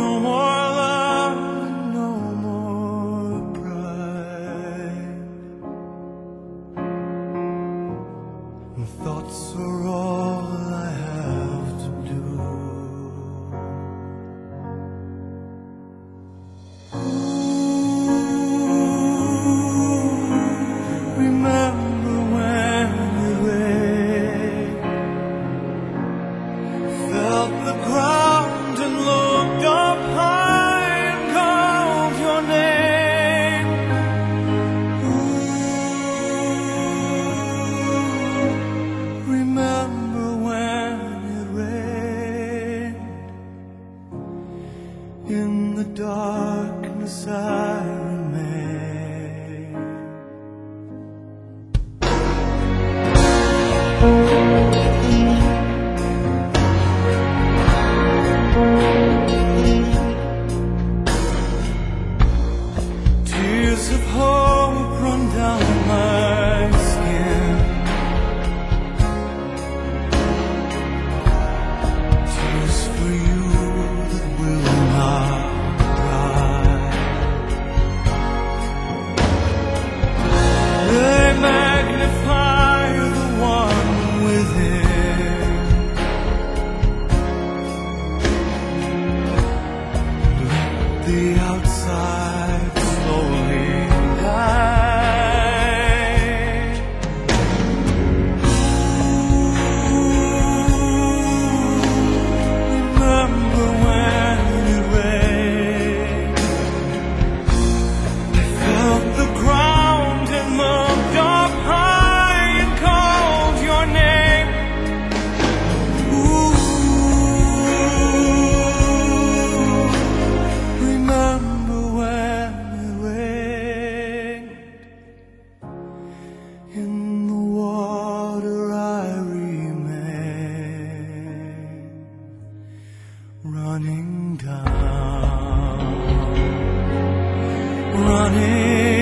more love, no more pride. And thoughts are all I have to do. Remember when it rained, felt the ground and looked up high and called your name. Remember when it rained, in the darkness I remain. Tears of hope run down my skin. Tears for you that will not dry. They magnify the one within. Let the outside slowly die. Remember when it rained, I felt the ground and looked up high and called your name. Remember when it rained, in the water I remain, running down, running